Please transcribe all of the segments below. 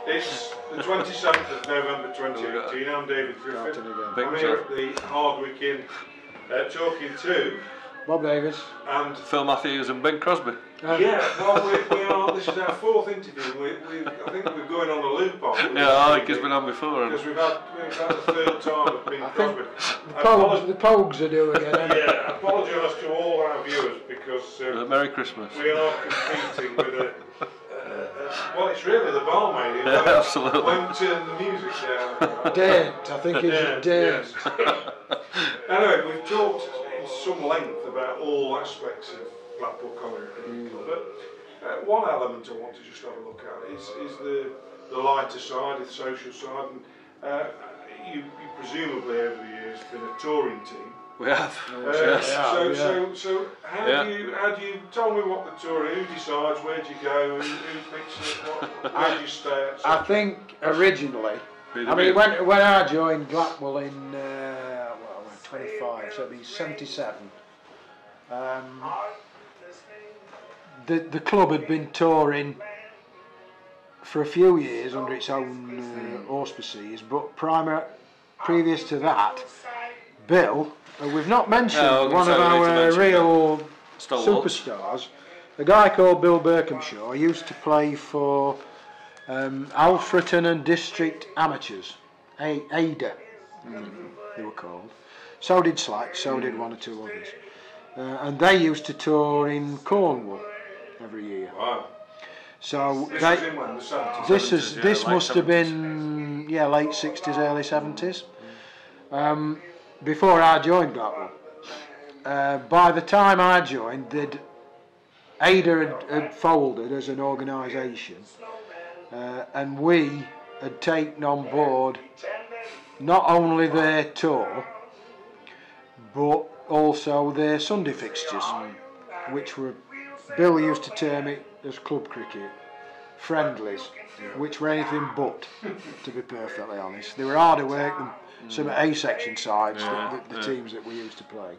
It's the 27th of November 2018. I'm David Griffin. I'm here at the Hardwick Inn talking to Bob Davis and Phil Matthews and Ben Crosby. Yeah, well, we are. This is our fourth interview. I think we're going on a loop on. Yeah, I think it's been on before. Because we've had the third time of being Crosby. The Pogues are doing again. Yeah, apologise to all our viewers because Merry Christmas. We are competing with a. Well, it's really the barmaid who absolutely won't turn the music down. Dent, I think it's Dent. Yes. Anyway, we've talked in some length about all aspects of Glapwell Colliery, but one element I want to just have a look at is the lighter side, the social side. And you presumably over the years been a touring team. We have. So how do you tell me what the tour? Who decides? Where do you go? Who picks it? Where do you stay? I think originally, when I joined Glapwell in 25, so it'd be 77. The club had been touring for a few years under its own auspices, but previous to that, Bill, we've not mentioned one of our real superstars, a guy called Bill Berkhamshaw, used to play for Alfreton and District Amateurs, AIDA, they were called. So did Slack, so did one or two others. And they used to tour in Cornwall every year. Wow. So this was in when, the 70s? This must have been late 60s, early 70s. Before I joined Glapwell. By the time I joined, AIDA had folded as an organisation, and we had taken on board not only their tour, but also their Sunday fixtures, which were, Bill used to term it as club cricket, friendlies, which were anything but, to be perfectly honest. They were harder work than some A-section sides, the teams that we used to play.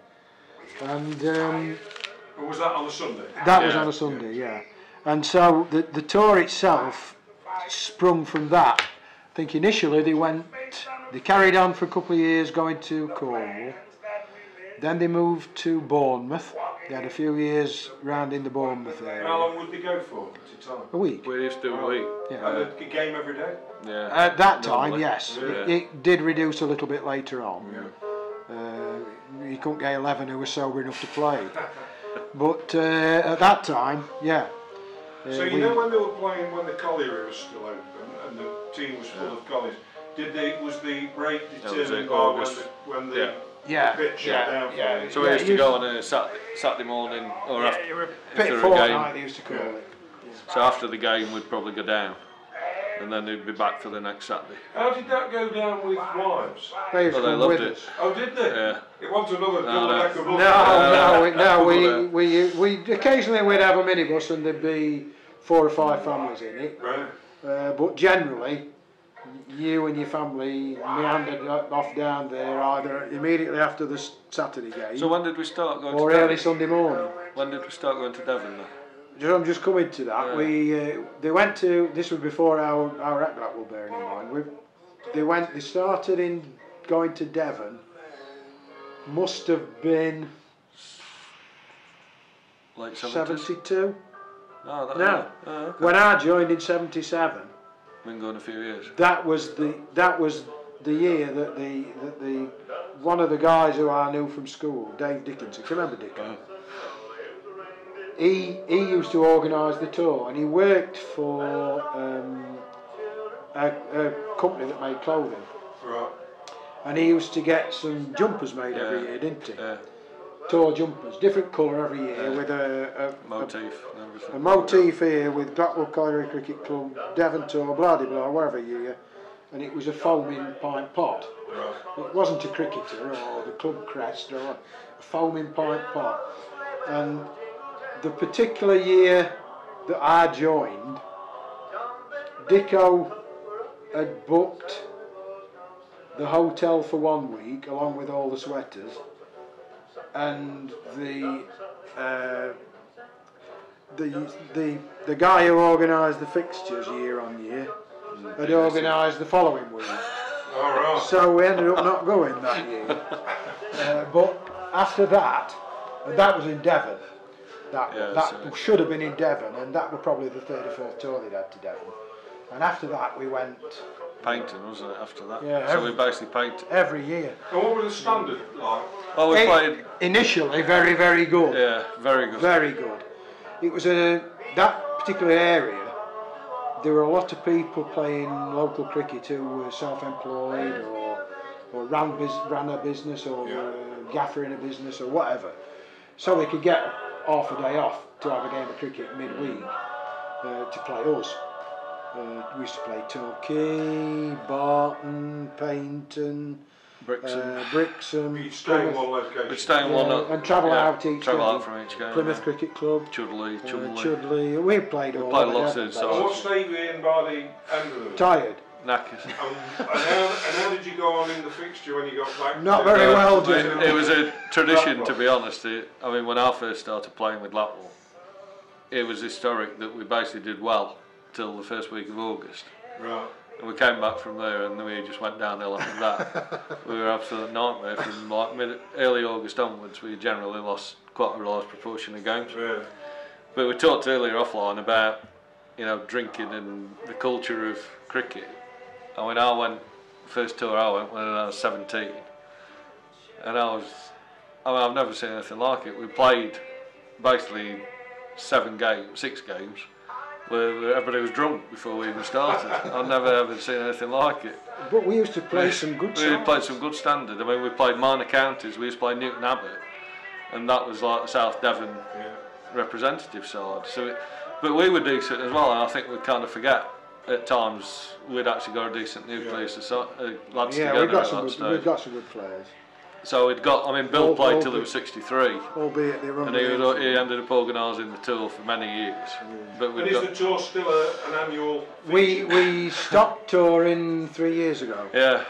And was that on a Sunday? That was on a Sunday, yeah. And so the tour itself sprung from that. I think initially they carried on for a couple of years going to Cornwall. Then they moved to Bournemouth. They had a few years round in the Bournemouth area. How long would they go for at a time? A week. We used to do a week. Yeah. And a game every day? Yeah. At that time, yes. Yeah. It did reduce a little bit later on. You couldn't get 11 who were sober enough to play. But at that time, yeah. So you know when they were playing, when the colliery was still open and the team was full of collies, was the break determined by when the pitch shut down? So we used to go on a Saturday morning or after a pit fortnight, they used to call it. So after the game we'd probably go down, and then they'd be back for the next Saturday. How did that go down with wives? They loved it. Oh, did they? Yeah. It wasn't another No. We occasionally we'd have a minibus and there'd be 4 or 5 families in it. Right. But generally, you and your family meandered off down there either immediately after the Saturday game. So when did we start going or to early Devon? Sunday morning? When did we start going to Devon then? I'm just coming to that. They went to, this was before our at Glapwell, bearing in mind. They started in going to Devon. Must have been late 72. No. Okay. When I joined in 77. Been going a few years. That was the year that the one of the guys who I knew from school, Dave Dickinson. Can you remember Dick? He used to organise the tour, and he worked for a company that made clothing. Right. And he used to get some jumpers made every year, didn't he? Yeah. Tour jumpers, different colour every year, with a motif and everything. A motif here with Glapwell Colliery Cricket Club, Devon Tour, blah blah, whatever year, and it was a foaming pint pot. Right. It wasn't a cricketer or the club crest or a foaming pint pot. And the particular year that I joined, Dicko had booked the hotel for 1 week along with all the sweaters, and the guy who organised the fixtures year on year, had organised the following week. All right. So we ended up not going that year. But after that, and that was in Devon. That should have been in Devon, and that was probably the third or fourth tour they'd had to Devon. And after that, we went painting, wasn't it? After that, yeah. So we basically painted every year. And what were the standard like? Well, we played initially very, very good. Yeah, very good. Very good. It was that particular area. There were a lot of people playing local cricket who were self-employed or ran a business or were gaffer in a business or whatever. So they could get half a day off to have a game of cricket midweek to play us. We used to play Torquay, Barton, Paynton, Brixham. You'd stay in one location. We'd stay in one and travel out each travel game. Out from each game. Plymouth Cricket Club, Chudley. We played all. We played lots of sides. And what state were you in by the end of it? Tired. Knackers. And how did you go on in the fixture when you got back? Not very well, Jim. It was a tradition, to be honest. I mean, when I first started playing with Glapwell, it was historic that we basically did well till the first week of August. Right. And we came back from there, and we just went downhill after that. We were absolute nightmare from like early August onwards. We generally lost quite a large proportion of games. Really? But we talked earlier offline about drinking and the culture of cricket. I mean, first tour I went when I was 17, and I've never seen anything like it. We played basically 6 games, where everybody was drunk before we even started. I've never ever seen anything like it. But we used to play some good We played some good standard. I mean, we played minor counties. We used to play Newton Abbot, and that was like the South Devon representative side. But we were decent as well, and I think we kind of forget at times we'd actually got a decent nucleus of lads together we've got some good players. So Bill played till he was 63. Albeit they run. And he ended up organising the tour for many years. But and is the tour still an annual thing? We stopped touring 3 years ago. Yeah.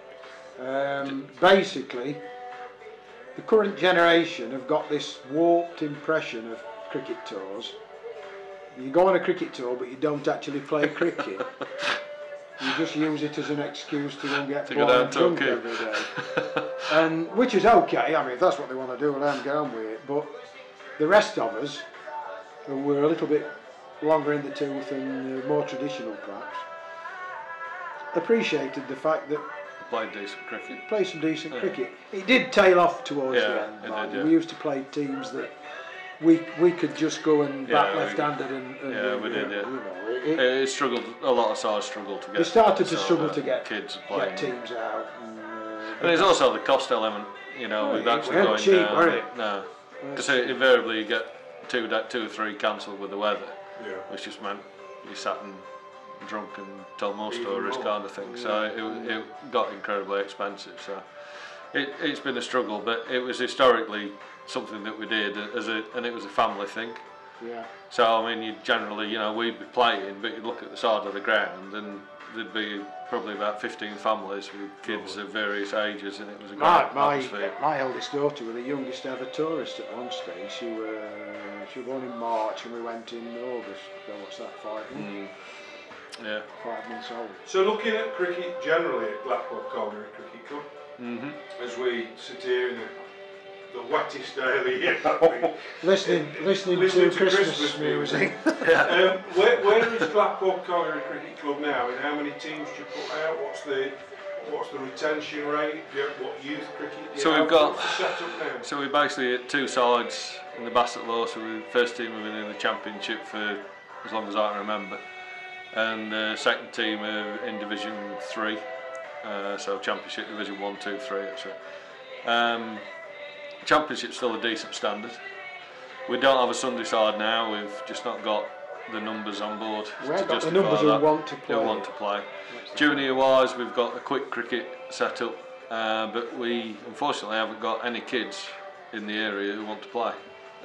Basically, the current generation have got this warped impression of cricket tours. You go on a cricket tour, but you don't actually play cricket. You just use it as an excuse to go and get drunk every day. And which is okay. I mean, if that's what they want to do, let them get on with it. But the rest of us, who were a little bit longer in the tooth and more traditional, perhaps, appreciated the fact that played some decent cricket. It did tail off towards the end. We used to play teams that we could just go and bat left-handed and we did. It struggled. A lot of sides struggled to get. They started to struggle to get kids playing. Get teams out. And there's also the cost element. With actually going cheap, down. No, because invariably you get two or three cancelled with the weather, which just meant you sat and drunk and told more stories, kind of thing. So it got incredibly expensive. So it's been a struggle, but it was historically something that we did and it was a family thing. Yeah. So I mean, you generally, we'd be playing, but you'd look at the side of the ground and there'd be probably about 15 families with kids of various ages, and it was a great atmosphere. My eldest daughter was the youngest ever tourist at one stage. She was born in March and we went in August. So what's that, 5 months? Yeah. 5 months old. So looking at cricket generally at Glapwell Colliery Cricket Club, as we sit here in the wettest day of the year, listening to Christmas music. where is Glapwell Colliery Cricket Club now? And how many teams do you put out? What's the retention rate? What youth cricket do you have? We've got. What's the setup now? So we basically hit 2 sides in the Bassett Law. So the first team have been in the championship for as long as I can remember, and the second team are in Division 3. So Championship Division 1, 2, 3, etc. Championship's still a decent standard. We don't have a Sunday side now. We've just not got the numbers on board to justify the numbers that. Who want to play. Junior wise, we've got a quick cricket set up, but we unfortunately haven't got any kids in the area who want to play.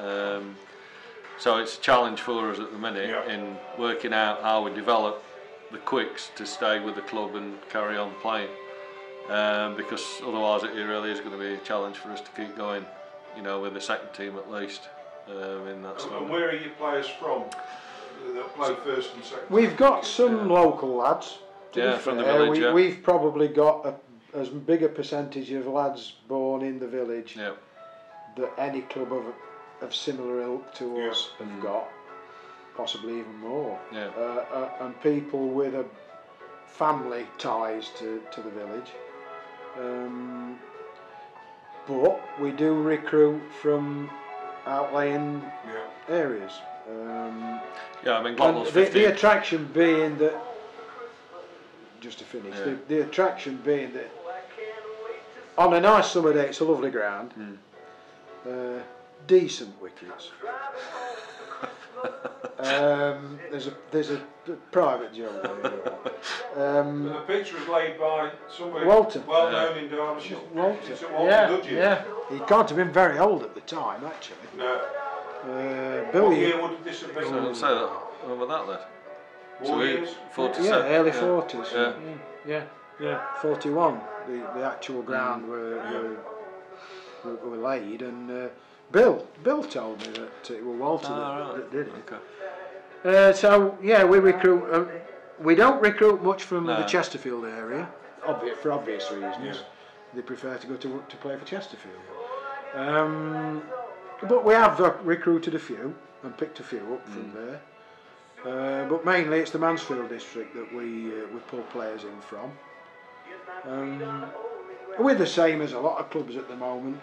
So it's a challenge for us at the minute in working out how we develop the quicks to stay with the club and carry on playing. Because otherwise it really is going to be a challenge for us to keep going, with the second team at least. In that and where are your players from that play first and second? We've got some local lads. from the village. We've probably got as big a percentage of lads born in the village that any club of similar ilk to us have got, possibly even more. And people with a family ties to the village. But we do recruit from outlying areas. I mean, Glapwell's the attraction being that, just to finish, the attraction being that on a nice summer day it's a lovely ground, decent wickets. There's a private joke there. The pitch was laid by somebody Walter. well known in Derbyshire. Walter. It's at Walter, Yeah. He can't have been very old at the time, actually. No. Bill, What year would this have been? So remember that then? War years? 47. early 40s. Yeah. 41. The actual ground were laid, and Bill told me that it was Walter that did it. Okay. So we recruit. We don't recruit much from the Chesterfield area, for obvious reasons. Yeah. They prefer to go to play for Chesterfield. But we have recruited a few and picked a few up from there. But mainly it's the Mansfield district that we pull players in from. We're the same as a lot of clubs at the moment.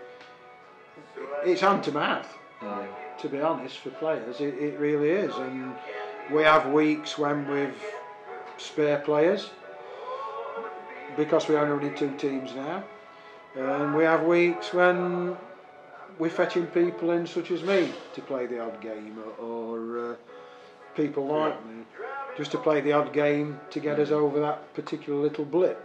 It's hand to mouth, to be honest, for players. It really is, and we have weeks when we've spare players because we only need 2 teams now, and we have weeks when we're fetching people in, such as me, to play the odd game, or people like me, just to play the odd game to get us over that particular little blip.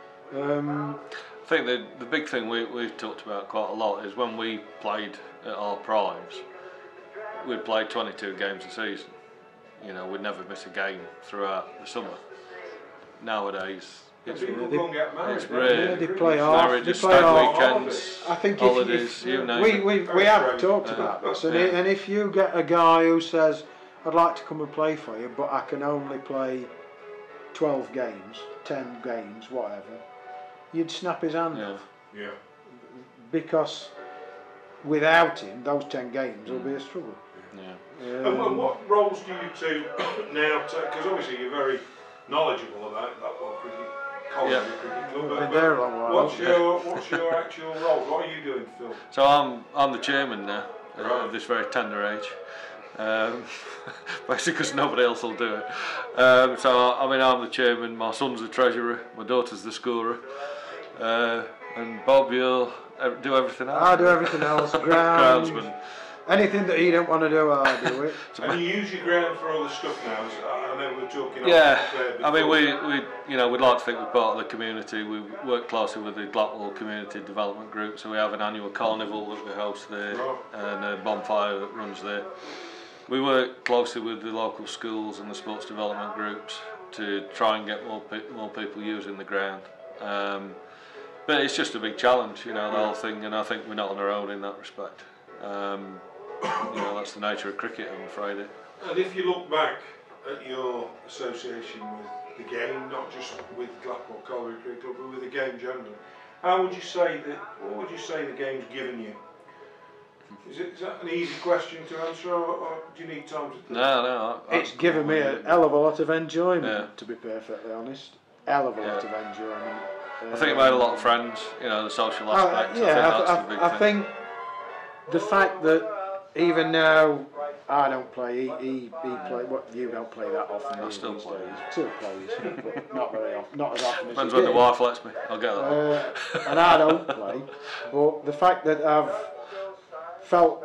I think the big thing we've talked about quite a lot is when we played at our primes, we'd play 22 games a season. We'd never miss a game throughout the summer. Nowadays, it's rare. They play off. Marriages, stag weekends, I think holidays, you name it. We have talked about this, and if you get a guy who says, "I'd like to come and play for you, but I can only play 12 games, 10 games, whatever," you'd snap his hand off. Yeah. Because without him, those 10 games will be a struggle. And what roles do you two now take? Because obviously you're very knowledgeable about Glapwell Colliery Cricket Club. Been there a long while. What's your actual role? What are you doing, Phil? So I'm the chairman now at this very tender age. Basically because nobody else will do it. So I'm the chairman, my son's the treasurer, my daughter's the scorer, and Bob, you'll do everything else. I do everything else, groundsman. Anything that he don't want to do, I do it. And you use your ground for other stuff now. I know we were talking. Yeah, I mean we'd like to think we're part of the community. We work closely with the Glapwell Community Development Group, so we have an annual carnival that we host there, and a bonfire that runs there. We work closely with the local schools and the sports development groups to try and get more people using the ground. But it's just a big challenge, the whole thing, and I think we're not on our own in that respect. That's the nature of cricket, I'm afraid. And if you look back at your association with the game, not just with Glapwell Colliery Cricket Club, but with the game generally, what would you say the game's given you? Is that an easy question to answer, or do you need time to think? No. It's given me a hell of a lot of enjoyment, to be perfectly honest. Hell of a lot of enjoyment. I think it made a lot of friends, the social aspect. I think the fact that even now I don't play, he play. What, you don't play that often. I still play. Still plays, but not very often. Not as often as depends you when did. the wife lets me. I'll get that. And I don't play, but the fact that I've felt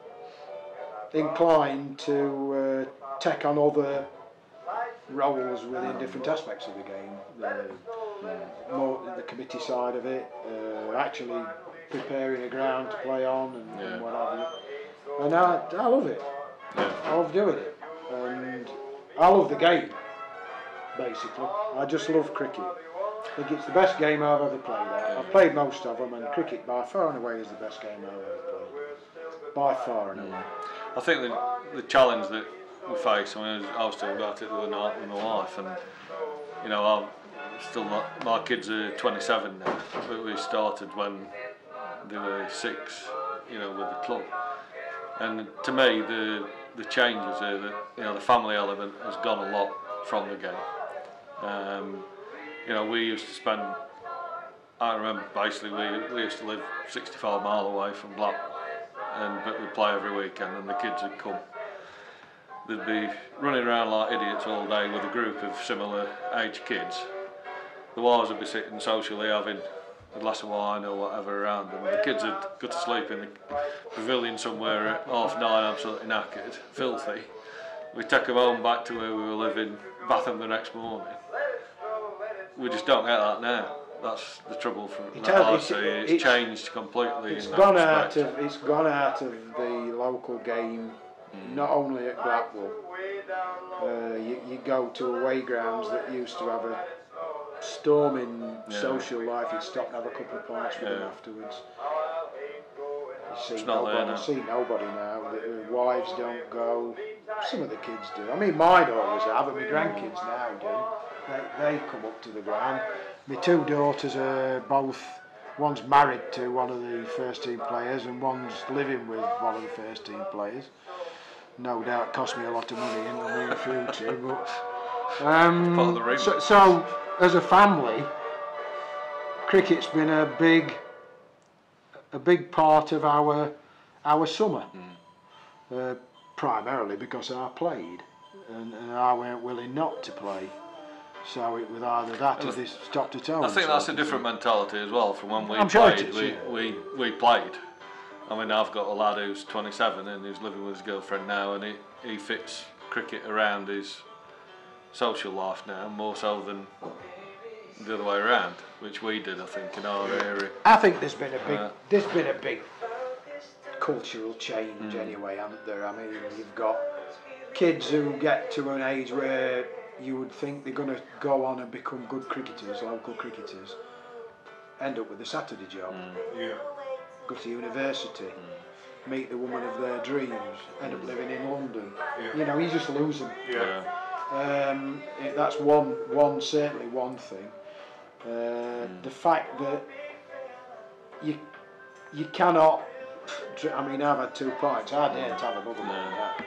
inclined to take on other roles within different aspects of the game, more the committee side of it, actually preparing a ground to play on and what have you. And I love it. I love doing it, and I love the game. Basically, I just love cricket. I think it's the best game I've ever played at. I've played most of them, and cricket by far and away is the best game I've ever played. By far and away. I think the challenge that we face, I was talking about it the other night with my wife, and you know, still not, my kids are 27 now, but we started when they were 6, you know, with the club. And to me, the changes are that, you know, the family element has gone a lot from the game. You know, we used to spend, I remember basically we used to live 65 mile away from Glapwell, but we'd play every weekend, and the kids would come. They'd be running around like idiots all day with a group of similar age kids. The wives would be sitting socially having a glass of wine or whatever around them. The kids would go to sleep in the pavilion somewhere at 9:30, absolutely knackered, filthy. We'd take them home back to where we were living, bath them the next morning. We just don't get that now. That's the trouble from that I see. It's changed completely. It's gone out of the local game. Not only at Glapwell, you go to away grounds that used to have a storming social life. You'd stop and have a couple of pints with them afterwards. You see nobody now. The wives don't go. Some of the kids do. I mean, mine always have, and my grandkids now do. They come up to the ground. My 2 daughters are both. One's married to one of the first team players, and one's living with one of the first team players. No doubt cost me a lot of money in the near future, but so as a family, cricket's been a big part of our summer, primarily because I played and I weren't willing not to play. So it was either that or this stopped at home. I think that's a different mentality as well from when we played. Sure it is, we played. I mean, I've got a lad who's 27 and he's living with his girlfriend now, and he fits cricket around his social life now more so than the other way around, which we did, I think, in our area. I think there's been a big cultural change anyway, hasn't there? I mean, you've got kids who get to an age where you would think they're going to go on and become good cricketers, local cricketers, end up with a Saturday job. Go to university, meet the woman of their dreams, end up living in London. You know, you just lose them. That's certainly one thing. The fact that you cannot. I mean, I've had 2 pints. I daren't have another one.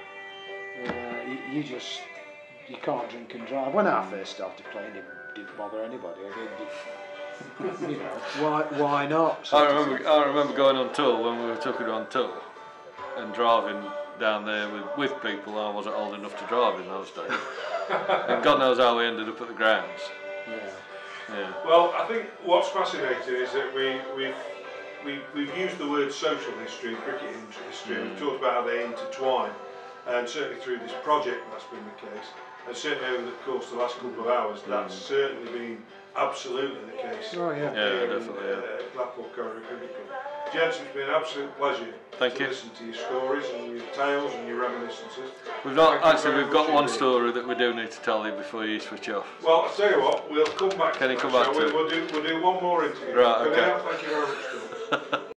You can't drink and drive. When I first started playing, it didn't bother anybody. You know, why not? I remember going on tour when we were took it on tour and driving down there with people. I wasn't old enough to drive in those days, and God knows how we ended up at the grounds. Yeah. Well, I think what's fascinating is that we've used the word social history, cricket history, and we've talked about how they intertwine, and certainly through this project that's been the case, and certainly over the course of the last couple of hours, that's certainly been absolutely the case. Oh yeah, definitely. Glapwell Colliery Cricket Club. Gents, it's been an absolute pleasure to listen to your stories and your tales and your reminiscences. We've got one story that we do need to tell you before you switch off. Well, I'll tell you what, we'll come back. Can you come back to it? We'll do one more interview. Right, okay. Thank you very much, Phil.